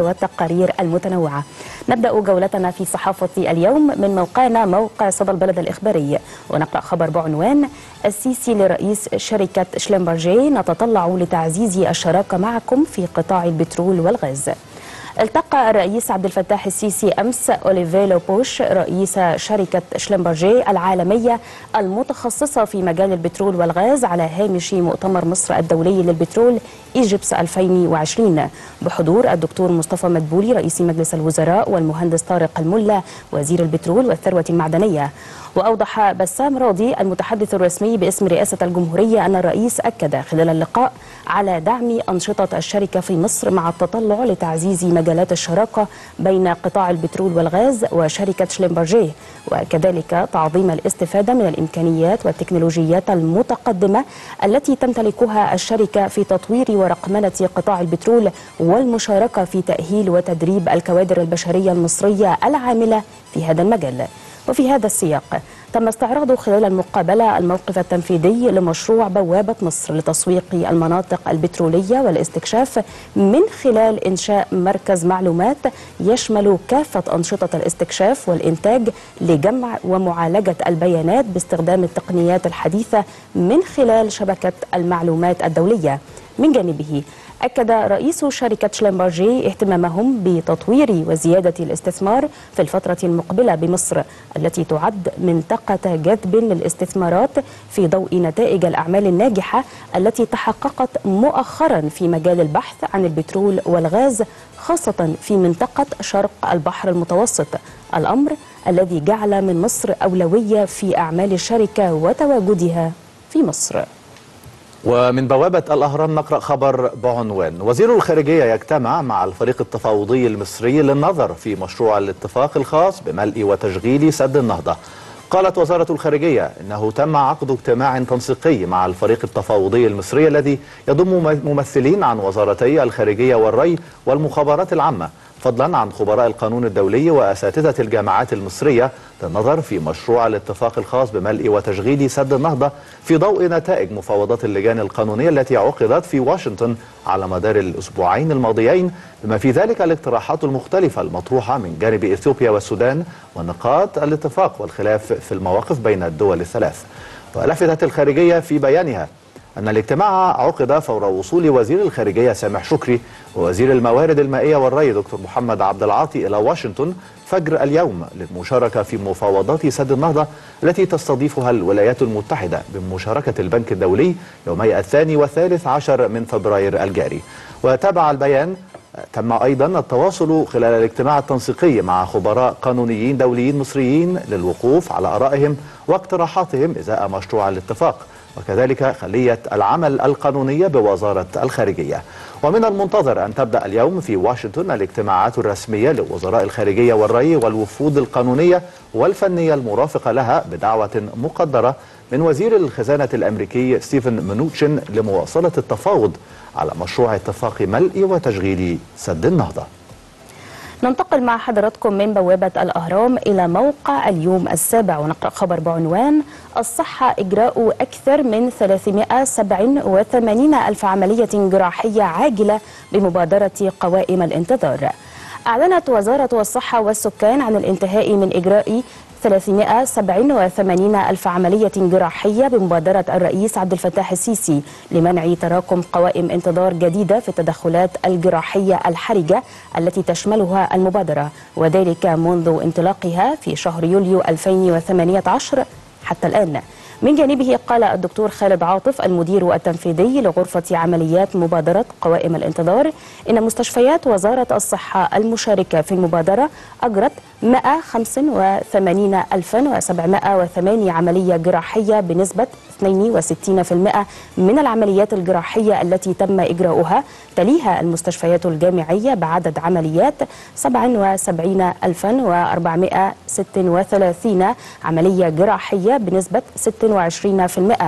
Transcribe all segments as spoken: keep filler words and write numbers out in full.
والتقارير المتنوعة. نبدأ جولتنا في صحافة اليوم من موقعنا موقع صدى البلد الإخباري، ونقرأ خبر بعنوان: السيسي لرئيس شركة شلمبرجي: نتطلع لتعزيز الشراكة معكم في قطاع البترول والغاز. التقى الرئيس عبد الفتاح السيسي أمس أوليفيه لوبوش رئيس شركة شلمبرجي العالمية المتخصصة في مجال البترول والغاز على هامش مؤتمر مصر الدولي للبترول إيجيبس ألفين وعشرين بحضور الدكتور مصطفى مدبولي رئيس مجلس الوزراء والمهندس طارق الملا وزير البترول والثروة المعدنية. وأوضح بسام راضي المتحدث الرسمي باسم رئاسة الجمهورية أن الرئيس أكد خلال اللقاء على دعم أنشطة الشركة في مصر مع التطلع لتعزيز مجالات الشراكة بين قطاع البترول والغاز وشركة شلمبرجي، وكذلك تعظيم الاستفادة من الإمكانيات والتكنولوجيات المتقدمة التي تمتلكها الشركة في تطوير ورقمنة قطاع البترول والمشاركة في تأهيل وتدريب الكوادر البشرية المصرية العاملة في هذا المجال. وفي هذا السياق تم استعراض خلال المقابلة الموقف التنفيذي لمشروع بوابة مصر لتسويق المناطق البترولية والاستكشاف من خلال إنشاء مركز معلومات يشمل كافة أنشطة الاستكشاف والإنتاج لجمع ومعالجة البيانات باستخدام التقنيات الحديثة من خلال شبكة المعلومات الدولية. من جانبه أكد رئيس شركة شلمبرجي اهتمامهم بتطوير وزيادة الاستثمار في الفترة المقبلة بمصر التي تعد منطقة جذب للاستثمارات في ضوء نتائج الأعمال الناجحة التي تحققت مؤخرا في مجال البحث عن البترول والغاز، خاصة في منطقة شرق البحر المتوسط، الأمر الذي جعل من مصر أولوية في أعمال الشركة وتواجدها في مصر. ومن بوابة الأهرام نقرأ خبر بعنوان: وزير الخارجية يجتمع مع الفريق التفاوضي المصري للنظر في مشروع الاتفاق الخاص بملء وتشغيل سد النهضة. قالت وزارة الخارجية إنه تم عقد اجتماع تنسيقي مع الفريق التفاوضي المصري الذي يضم ممثلين عن وزارتي الخارجية والري والمخابرات العامة، فضلا عن خبراء القانون الدولي وأساتذة الجامعات المصرية للنظر في مشروع الاتفاق الخاص بملء وتشغيل سد النهضة في ضوء نتائج مفاوضات اللجان القانونية التي عقدت في واشنطن على مدار الأسبوعين الماضيين، بما في ذلك الاقتراحات المختلفة المطروحة من جانب إثيوبيا والسودان ونقاط الاتفاق والخلاف في المواقف بين الدول الثلاث. ولفتت الخارجية في بيانها أن الاجتماع عقد فور وصول وزير الخارجية سامح شكري ووزير الموارد المائية والري دكتور محمد عبد العاطي إلى واشنطن فجر اليوم للمشاركة في مفاوضات سد النهضة التي تستضيفها الولايات المتحدة بمشاركة البنك الدولي يومي الثاني والثالث عشر من فبراير الجاري. وتابع البيان: تم أيضا التواصل خلال الاجتماع التنسيقي مع خبراء قانونيين دوليين مصريين للوقوف على آرائهم واقتراحاتهم إزاء مشروع الاتفاق، وكذلك خلية العمل القانونية بوزارة الخارجية. ومن المنتظر أن تبدأ اليوم في واشنطن الاجتماعات الرسمية لوزراء الخارجية والري والوفود القانونية والفنية المرافقة لها بدعوة مقدرة من وزير الخزانة الأمريكي ستيفن منوتشن لمواصلة التفاوض على مشروع اتفاق ملء وتشغيل سد النهضة. ننتقل مع حضراتكم من بوابة الأهرام إلى موقع اليوم السابع، ونقرأ خبر بعنوان: الصحة إجراء أكثر من ثلاثمائة وسبعة وثمانين ألف عملية جراحية عاجلة بمبادرة قوائم الانتظار. أعلنت وزارة الصحة والسكان عن الانتهاء من إجراء ثلاثمائة وسبعة وثمانين ألف عملية جراحية بمبادرة الرئيس عبد الفتاح السيسي لمنع تراكم قوائم انتظار جديدة في التدخلات الجراحية الحرجة التي تشملها المبادرة، وذلك منذ انطلاقها في شهر يوليو ألفين وثمانية عشر حتى الآن. من جانبه قال الدكتور خالد عاطف المدير التنفيذي لغرفة عمليات مبادرة قوائم الانتظار إن مستشفيات وزارة الصحة المشاركة في المبادرة أجرت مائة وخمسة وثمانين ألف وسبعمائة وثمانية عملية جراحية بنسبة اثنين وستين بالمئة من العمليات الجراحية التي تم إجراؤها، تليها المستشفيات الجامعية بعدد عمليات سبعة وسبعين ألف وأربعمائة وستة وثلاثين عملية جراحية بنسبة ستة وعشرين بالمئة.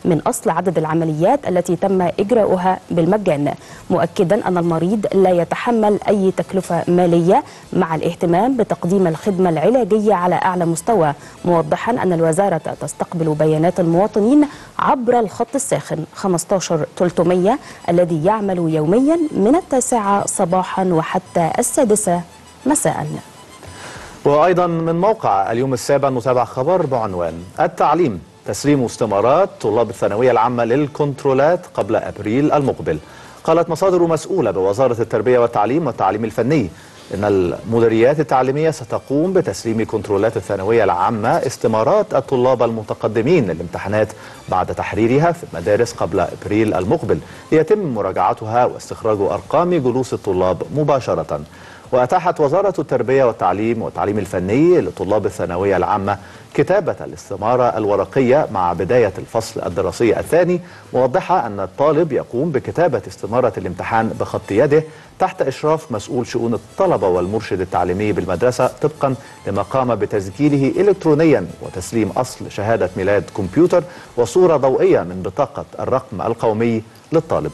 من أصل عدد العمليات التي تم إجراؤها بالمجان، مؤكدا أن المريض لا يتحمل أي تكلفة مالية، مع الاهتمام بتقديم الخدمة العلاجية على أعلى مستوى، موضحا أن الوزارة تستقبل بيانات المواطنين عبر الخط الساخن خمسة عشر ثلاثمئة الذي يعمل يوميا من التاسعة صباحا وحتى السادسة مساء. وأيضا من موقع اليوم السابع نتابع خبر بعنوان التعليم، تسليم استمارات طلاب الثانوية العامة للكنترولات قبل أبريل المقبل. قالت مصادر مسؤولة بوزارة التربية والتعليم والتعليم الفني إن المديريات التعليمية ستقوم بتسليم كنترولات الثانوية العامة استمارات الطلاب المتقدمين للامتحانات بعد تحريرها في المدارس قبل أبريل المقبل، ليتم مراجعتها واستخراج أرقام جلوس الطلاب مباشرة. وأتاحت وزارة التربية والتعليم والتعليم الفني لطلاب الثانوية العامة كتابة الاستمارة الورقية مع بداية الفصل الدراسي الثاني، موضحة أن الطالب يقوم بكتابة استمارة الامتحان بخط يده تحت إشراف مسؤول شؤون الطلبة والمرشد التعليمي بالمدرسة، طبقا لما قام بتسجيله إلكترونيا وتسليم أصل شهادة ميلاد كمبيوتر وصورة ضوئية من بطاقة الرقم القومي للطالب.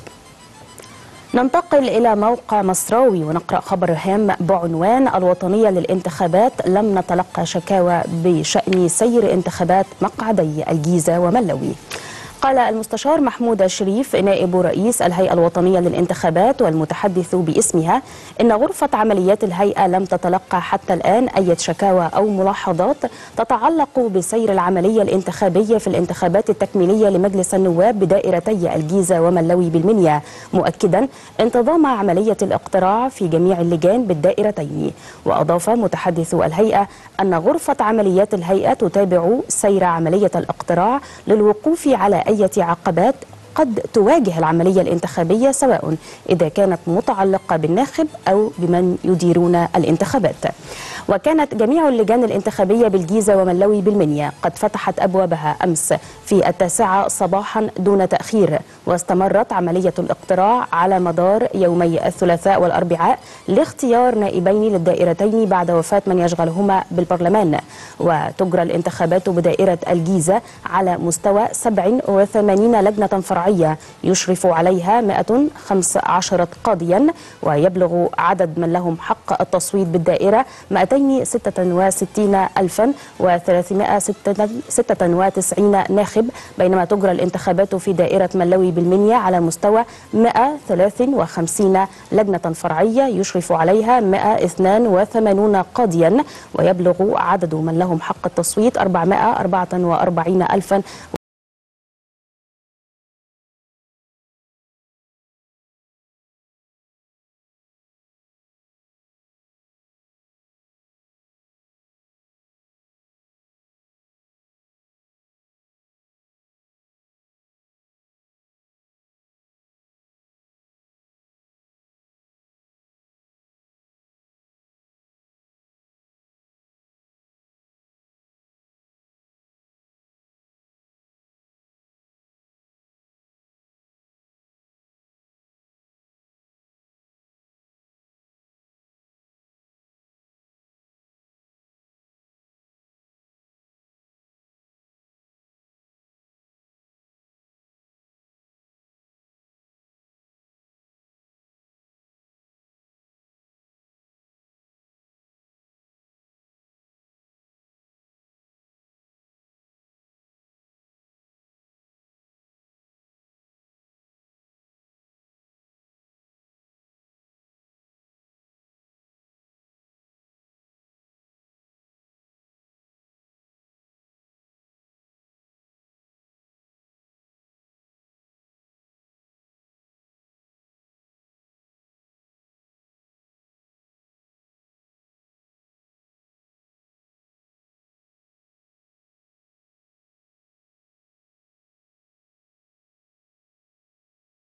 ننتقل إلى موقع مصراوي ونقرأ خبر هام بعنوان الوطنية للانتخابات، لم نتلقى شكاوى بشأن سير انتخابات مقعدي الجيزة وملوي. قال المستشار محمود شريف نائب رئيس الهيئة الوطنية للانتخابات والمتحدث باسمها إن غرفة عمليات الهيئة لم تتلقى حتى الآن أي شكاوى أو ملاحظات تتعلق بسير العملية الانتخابية في الانتخابات التكميلية لمجلس النواب بدائرتي الجيزة وملوي بالمنيا، مؤكدا انتظام عملية الاقتراع في جميع اللجان بالدائرتين. وأضاف متحدث الهيئة أن غرفة عمليات الهيئة تتابع سير عملية الاقتراع للوقوف على أي عقبات قد تواجه العملية الانتخابية، سواء إذا كانت متعلقة بالناخب أو بمن يديرون الانتخابات. وكانت جميع اللجان الانتخابية بالجيزة وملوي بالمنيا قد فتحت أبوابها أمس في التاسعة صباحا دون تأخير، واستمرت عملية الاقتراع على مدار يومي الثلاثاء والأربعاء لاختيار نائبين للدائرتين بعد وفاة من يشغلهما بالبرلمان. وتجرى الانتخابات بدائرة الجيزة على مستوى سبع وثمانين لجنة فرعية يشرف عليها مئة وخمسة عشر قاضيا، ويبلغ عدد من لهم حق التصويت بالدائرة مئتين وستة وستين ألفا وثلاثمئة وستة وتسعين ناخب، بينما تجرى الانتخابات في دائرة ملوي بالمنيا على مستوى مئة وثلاثة وخمسين لجنة فرعية يشرف عليها مئة واثنين وثمانين قاضيا، ويبلغ عدد من لهم حق التصويت أربعمئة وأربعة وأربعين ألفا